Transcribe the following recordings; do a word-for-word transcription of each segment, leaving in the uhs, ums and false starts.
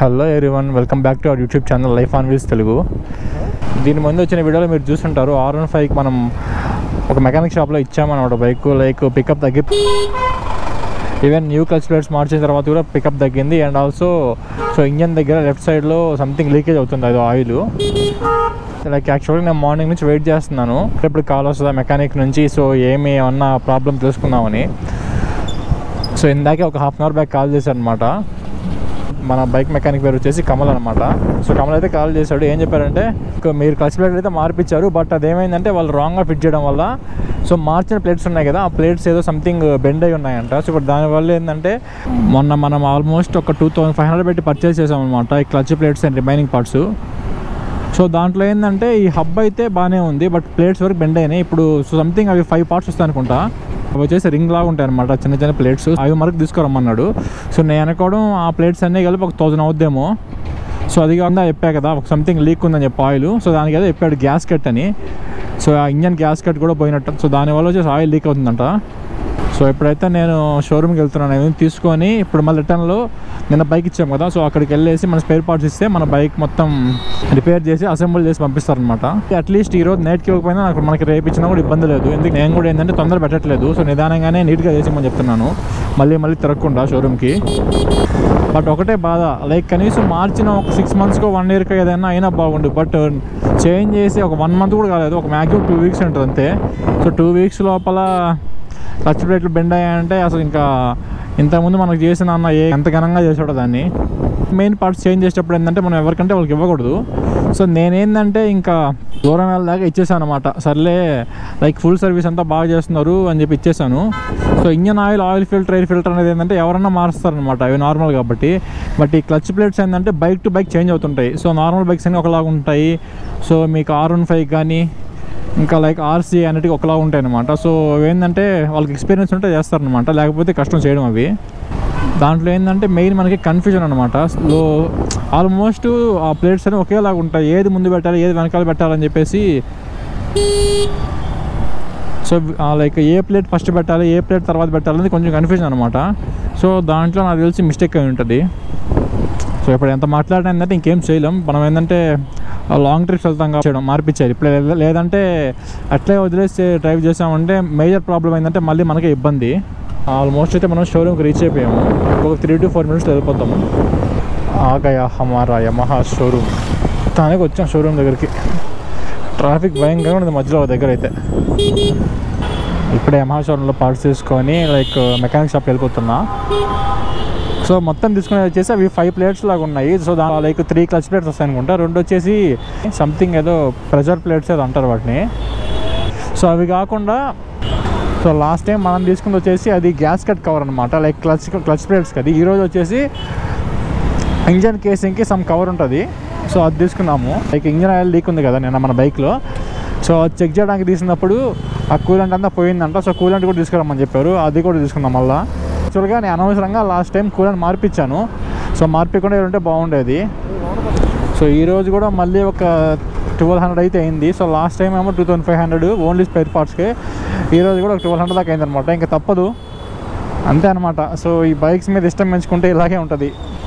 Hello everyone, welcome back to our YouTube channel LifeOnWheels-Telugu. దీని ముందు వచ్చిన వీడియోలో మీరు చూస్తుంటారు ఆర్ వన్ ఫైవ్ మనం ఒక మెకానిక్ షాప్లో ఇచ్చామన్నమాట బైక్. లైక్ పికప్ తగ్గి ఈవెన్ న్యూ క్లచ్ ప్లేట్స్ మార్చిన తర్వాత కూడా పికప్ తగ్గింది. అండ్ ఆల్సో సో ఇంజన్ దగ్గర లెఫ్ట్ సైడ్లో సంథింగ్ లీకేజ్ అవుతుంది, అది ఆయిల్. లైక్ యాక్చువల్గా నేను మార్నింగ్ నుంచి వెయిట్ చేస్తున్నాను ఎప్పుడు కాల్ వస్తుందా మెకానిక్ నుంచి, సో ఏమి ఏమన్నా ప్రాబ్లం తెలుసుకుందామని. సో ఇందాకే ఒక half an hour back call చేశాను అనమాట. మన బైక్ మెకానిక్ పేరు వచ్చేసి కమల్ అనమాట. సో కమల్ అయితే కాల్ చేశాడు. ఏం చెప్పారంటే, మీరు క్లచ్ ప్లేట్ అయితే మార్పించారు, బట్ అదేమైందంటే వాళ్ళు రాంగ్గా ఫిట్ చేయడం వల్ల సో మార్చిన ప్లేట్స్ ఉన్నాయి కదా, ఆ ప్లేట్స్ ఏదో సంథింగ్ బెండ్ అయి ఉన్నాయంట. సో ఇప్పుడు దానివల్ల ఏంటంటే మొన్న మనం ఆల్మోస్ట్ ఒక టూ థౌసండ్ ఫైవ్ హండ్రెడ్ పెట్టి పర్చేస్ చేసామన్నమాట ఈ clutch plates and remaining parts. So దాంట్లో ఏంటంటే ఈ హబ్ అయితే బాగానే ఉంది, బట్ ప్లేట్స్ వరకు బెండ్ అయినాయి. ఇప్పుడు సో సంథింగ్ అవి ఫైవ్ పార్ట్స్ వస్తాయి అనుకుంటా. అవి వచ్చేసి రింగ్ లాగా ఉంటాయి అనమాట, చిన్న చిన్న ప్లేట్స్. అవి మనకు తీసుకురమ్మన్నాడు. సో నేను అనుకోవడం ఆ ప్లేట్స్ అన్నీ కలిపి ఒక థౌసండ్ అవుద్దేమో. సో అది కాకుండా చెప్పా కదా ఒక సంథింగ్ లీక్ ఉందని చెప్పి ఆయిల్. సో దానికి ఏదో చెప్పాడు గ్యాస్ కట్ అని. సో ఆ ఇంజన్ గ్యాస్ కట్ కూడా పోయినట్టు. సో దానివల్ల వచ్చేసి ఆయిల్ లీక్ అవుతుందంట. సో ఇప్పుడైతే నేను షోరూమ్కి వెళ్తున్నాను, నేను తీసుకొని ఇప్పుడు మళ్ళీ రిటర్న్లో నిన్న బైక్ ఇచ్చాము కదా, సో అక్కడికి వెళ్ళేసి మన స్పేర్ పార్ట్స్ ఇస్తే మన బైక్ మొత్తం రిపేర్ చేసి అసెంబుల్ చేసి పంపిస్తారనమాట. అట్లీస్ట్ ఈ రోజు నైట్కి ఇవ్వకపోయినా నాకు మనకి రేపు ఇచ్చినా కూడా ఇబ్బంది లేదు. ఎందుకు నేను కూడా ఏంటంటే తొందర పెట్టట్లేదు. సో నిదానంగానే నీట్గా చేసి మనం చెప్తున్నాను, మళ్ళీ మళ్ళీ తిరగకుండా షోరూమ్కి. బట్ ఒకటే బాధ, లైక్ కనీసం మార్చిన ఒక సిక్స్ మంత్స్కో వన్ ఇయర్కో ఏదైనా అయినా బాగుండు. బట్ చేంజ్ చేసి ఒక వన్ మంత్ కూడా కాలేదు, ఒక మ్యాక్సిమం టూ వీక్స్ ఉంటుంది అంతే. సో టూ వీక్స్ లోపల క్లచ్ ప్లేట్లు బెండ్ అయ్యాయంటే అసలు ఇంకా ఇంతకుముందు మనకు చేసిన అన్న ఏ ఎంత ఘనంగా చేసాడో దాన్ని. మెయిన్ పార్ట్స్ చేంజ్ చేసేటప్పుడు ఏంటంటే మనం ఎవరికంటే వాళ్ళకి ఇవ్వకూడదు. సో నేనేందంటే ఇంకా దూరం వెళ్ళదాకా ఇచ్చేసాను అనమాట. సర్లే లైక్ ఫుల్ సర్వీస్ అంతా బాగా చేస్తున్నారు అని చెప్పి ఇచ్చేసాను. So engine oil, oil filter, air filter అనేది ఏంటంటే ఎవరన్నా మారుస్తారనమాట, అవి నార్మల్ కాబట్టి. బట్ ఈ క్లచ్ ప్లేట్స్ ఏంటంటే బైక్ టు బైక్ చేంజ్ అవుతుంటాయి. సో నార్మల్ బైక్స్ అన్నీ ఒకలాగా ఉంటాయి. సో మీకు ఆర్ వన్ ఫైవ్ కానీ ఇంకా లైక్ ఆర్సీ అన్నిటికీ ఒకలా ఉంటాయి అనమాట. సో ఏంటంటే వాళ్ళకి ఎక్స్పీరియన్స్ ఉంటే చేస్తారనమాట, లేకపోతే కష్టం చేయడం అవి. దాంట్లో ఏంటంటే మెయిన్ మనకి కన్ఫ్యూజన్ అనమాట. సో ఆల్మోస్ట్ ఆ ప్లేట్స్ అనేవి ఒకేలాగా ఉంటాయి, ఏది ముందు పెట్టాలి ఏది వెనకాల పెట్టాలని చెప్పేసి. సో లైక్ ఏ ప్లేట్ ఫస్ట్ పెట్టాలి ఏ ప్లేట్ తర్వాత పెట్టాలనేది కొంచెం కన్ఫ్యూజన్ అనమాట. సో దాంట్లో నాకు తెలిసి మిస్టేక్ అయి ఉంటుంది. సో ఇప్పుడు ఎంత మాట్లాడినా ఏంటంటే ఇంకేం చేయలేం. మనం ఏంటంటే లాంగ్ ట్రిప్స్ వెళ్తాం కాబట్టి మార్పించారు. ఇప్పుడు లేదంటే అట్లే వదిలేసి డ్రైవ్ చేసామంటే మేజర్ ప్రాబ్లం ఏంటంటే మళ్ళీ మనకే ఇబ్బంది. ఆల్మోస్ట్ అయితే మనం షోరూమ్కి రీచ్ అయిపోయాము. ఒక త్రీ టు ఫోర్ మినిట్స్ వెళ్ళిపోతాము. ఆగయా హమారా యమహా షోరూమ్. తానికి వచ్చాం షోరూమ్ దగ్గరికి. ట్రాఫిక్ భయంకరంగా ఉంది మధ్యలో దగ్గర అయితే. ఇప్పుడే యమహా షోరూంలో పార్ట్స్ తీసుకొని లైక్ మెకానిక్ షాప్కి వెళ్ళిపోతున్నా. సో మొత్తం తీసుకునేది వచ్చేసి అవి ఫైవ్ ప్లేట్స్ లాగా ఉన్నాయి. సో దా లైక్ త్రీ క్లచ్ ప్లేట్స్ వస్తాయి అనుకుంటా. రెండు వచ్చేసి సంథింగ్ ఏదో ప్రెజర్ ప్లేట్స్ ఏదో అంటారు వాటిని. సో అవి కాకుండా సో లాస్ట్ టైం మనం తీసుకుంది వచ్చేసి అది గ్యాస్ కట్ కవర్ అనమాట, లైక్ క్లచ్ క్లచ్ ప్లేట్స్కి. అది ఈరోజు వచ్చేసి ఇంజన్ కేసింగ్కి సమ్ కవర్ ఉంటుంది. సో అది తీసుకున్నాము. లైక్ ఇంజన్ ఆయిల్ లీక్ ఉంది కదా నిన్న మన బైక్లో. సో అది చెక్ చేయడానికి తీసినప్పుడు ఆ కూలెంట్ అంతా పోయిందంట. సో కూలెంట్ కూడా తీసుకురమ్మని చెప్పారు, అది కూడా తీసుకున్నాం మళ్ళీ. యాక్చువల్గా నేను అనవసరంగా లాస్ట్ టైం కూలెంట్ మార్పించాను. సో మార్పించకుండా ఉంటే బాగుండేది. సో ఈరోజు కూడా మళ్ళీ ఒక ట్వెల్వ్ హండ్రెడ్ అయితే అయింది. సో లాస్ట్ టైం ఏమో two thousand five hundred only spare పార్ట్స్కి. ఈరోజు కూడా ఒక ట్వెల్వ్ హండ్రెడ్ దాకా అయింది అనమాట. ఇంకా తప్పదు, అంతే అనమాట. సో ఈ బైక్స్ మీద ఇష్టం పెంచుకుంటే ఇలాగే ఉంటుంది.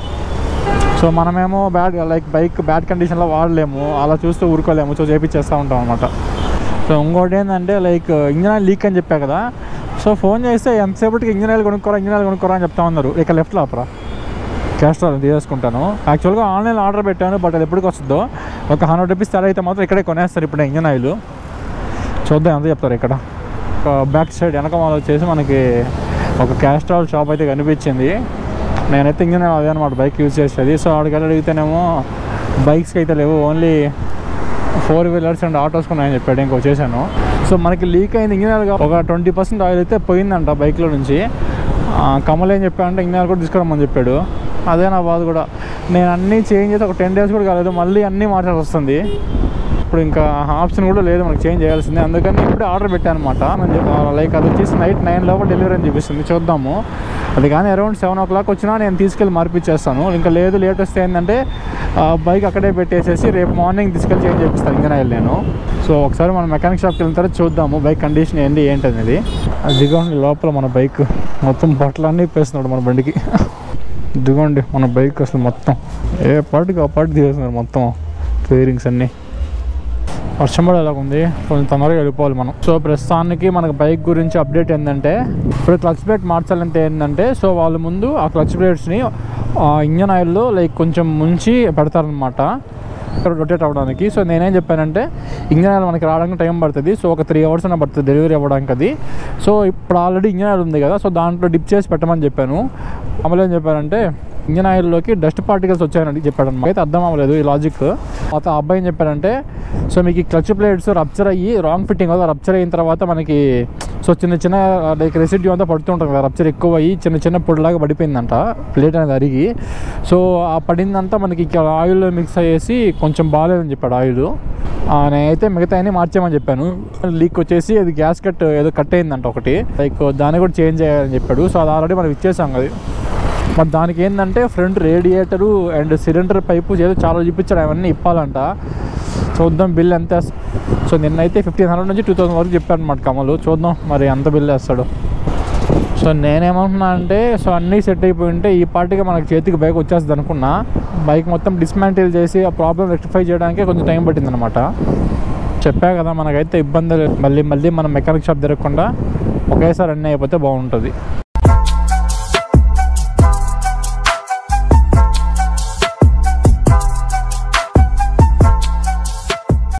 సో మనమేమో బ్యాడ్ లైక్ బైక్ బ్యాడ్ కండిషన్లో వాడలేము, అలా చూస్తూ ఊరుకోలేము. సో చేపించేస్తూ ఉంటాం అనమాట. సో ఇంకోటి ఏంటంటే లైక్ ఇంజన్ ఆయిల్ లీక్ అని చెప్పా కదా. సో ఫోన్ చేస్తే ఎంతసేపటికి ఇంజన్ ఆయిల్ కొనుక్కోరా ఇంజన్ ఆయిల్ కొనుక్కోరా అని చెప్తా ఉన్నారు. ఇక లెఫ్ట్లో ఆపరా క్యాస్ట్రాల్ తీసేసుకుంటాను. యాక్చువల్గా ఆన్లైన్లో ఆర్డర్ పెట్టాను, బట్ అది ఎప్పటికి వస్తుందో. ఒక హండ్రెడ్ రూపీస్ తేడా అయితే మాత్రం ఇక్కడే కొనేస్తారు ఇప్పుడు ఇంజన్ ఆయిల్. చూద్దాం ఎంత చెప్తారు ఇక్కడ. ఒక బ్యాక్ సైడ్ వెనక మాల వచ్చేసి మనకి ఒక క్యాస్ట్రాల్ షాప్ అయితే కనిపించింది. నేనైతే ఇంజన్ ఆయిల్ అదే అనమాట బైక్ యూజ్ చేసేది. సో ఆడికి అడిగితేనేమో బైక్స్కి అయితే లేవు, only four wheelers and autos ఉన్నాయని చెప్పాడు. ఇంకో చేశాను. సో మనకి లీక్ అయింది ఇంజన్ ఆయిల్. ఒక ట్వంటీ పర్సెంట్ ఆయిల్ అయితే పోయిందంట బైక్లో నుంచి. కమల్ ఏం చెప్పాడంటే ఇంజన్ ఆయిల్ కూడా తీసుకురమ్మని చెప్పాడు. అదే నా బాధ కూడా. నేను అన్నీ చేంజ్ చేసి ఒక టెన్ డేస్ కూడా కాలేదు, మళ్ళీ అన్నీ మార్చాల్సి వస్తుంది. ఇప్పుడు ఇంకా ఆప్షన్ కూడా లేదు మనకి చేంజ్ చేయాల్సిందే. అందుకని ఇప్పుడే ఆర్డర్ పెట్టాను అనమాట. లైక్ అది వచ్చేసి నైట్ నైన్ లోపల డెలివరీ అని చూపిస్తుంది. చూద్దాము. అది కానీ అరౌండ్ సెవెన్ ఓ క్లాక్ వచ్చినా నేను తీసుకెళ్ళి మార్పిచ్చేస్తాను. ఇంకా లేదు లేట్ వస్తే ఏంటంటే బైక్ అక్కడే పెట్టేసేసి రేపు మార్నింగ్ తీసుకెళ్ళి చేంజ్ చేపిస్తాను ఇంజన్ ఆయిల్ నేను. సో ఒకసారి మనం మెకానిక్ షాప్కి వెళ్ళిన తర్వాత చూద్దాము బైక్ కండిషన్ ఏంటి ఏంటనేది. అదిగోండి లోపల మన బైక్ మొత్తం బట్టలన్నీ ఇప్పేస్తున్నాడు మన బండికి. ఇదిగోండి మన బైక్ అసలు మొత్తం ఏ పార్టీకి ఆ పార్టీ తీసేస్తున్నారు మొత్తం ఫెయిరింగ్స్ అన్నీ. వర్షం పడే అలాగ ఉంది, కొంచెం తొందరగా వెళ్ళిపోవాలి మనం. సో ప్రస్తుతానికి మనకు బైక్ గురించి అప్డేట్ ఏంటంటే ఇప్పుడు క్లచ్ ప్లేట్ మార్చాలంటే ఏంటంటే సో వాళ్ళు ముందు ఆ క్లచ్ ప్లేట్స్ని ఇంజన్ ఆయిల్లో లైక్ కొంచెం ముంచి పెడతారనమాట రొటేట్ అవ్వడానికి. సో నేనేం చెప్పానంటే ఇంజన్ ఆయిల్ మనకి రావడానికి టైం పడుతుంది, సో ఒక త్రీ అవర్స్ అయినా పడుతుంది డెలివరీ అవ్వడానికి అది. సో ఇప్పుడు ఆల్రెడీ ఇంజన్ ఆయిల్ ఉంది కదా, సో దాంట్లో డిప్ చేసి పెట్టమని చెప్పాను. అమలు ఏం చెప్పారంటే ఇంజన్ ఆయిల్లోకి డస్ట్ పార్టికల్స్ వచ్చాయని చెప్పాడు అనమాట. అయితే అర్థం అవ్వలేదు ఈ లాజిక్. ఆ అబ్బాయి ఏం చెప్పారంటే సో మీకు ఈ క్లచ్ ప్లేట్స్ రప్చర్ అయ్యి రాంగ్ ఫిట్టింగ్ కదా, రప్చర్ అయిన తర్వాత మనకి సో చిన్న చిన్న లైక్ రెసిడ్యూ అంతా పడుతూ ఉంటుంది కదా, రప్చర్ ఎక్కువ అయ్యి చిన్న చిన్న పొడిలాగా పడిపోయిందంట ప్లేట్ అనేది అరిగి. సో ఆ పడిందంతా మనకి ఇక్కడ ఆయిల్లో మిక్స్ అయ్యేసి కొంచెం బాగాలేదని చెప్పాడు ఆయిల్. నేనైతే మిగతా అన్నీ మార్చేయమని చెప్పాను. లీక్ వచ్చేసి అది గ్యాస్ కట్ ఏదో కట్ అయిందంట ఒకటి, లైక్ దాన్ని కూడా చేంజ్ చేయాలని చెప్పాడు. సో అది ఆల్రెడీ మనం ఇచ్చేసాం అది. మరి దానికి ఏంటంటే front radiator and cylinder pipe ఏదో చాలా చూపించాడు, అవన్నీ ఇప్పాలంట. చూద్దాం బిల్ ఎంత. సో నిన్నైతే ఫిఫ్టీన్ హండ్రెడ్ నుంచి టూ థౌసండ్ వరకు చెప్పాడు అనమాట కమలు. చూద్దాం మరి ఎంత బిల్ వేస్తాడు. సో నేనేమంటున్నా అంటే సో అన్నీ సెట్ అయిపోయి ఉంటే ఈ పార్టీగా మనకి చేతికి బైక్ వచ్చేస్తుంది అనుకున్నా. బైక్ మొత్తం డిస్మాంటిల్ చేసి ఆ ప్రాబ్లం రెక్టిఫై చేయడానికి కొంచెం టైం పట్టింది అనమాట. చెప్పా కదా మనకైతే ఇబ్బంది మళ్ళీ మళ్ళీ మనం మెకానిక్ షాప్ తిరగకుండా ఒకేసారి అన్నీ అయిపోతే బాగుంటుంది.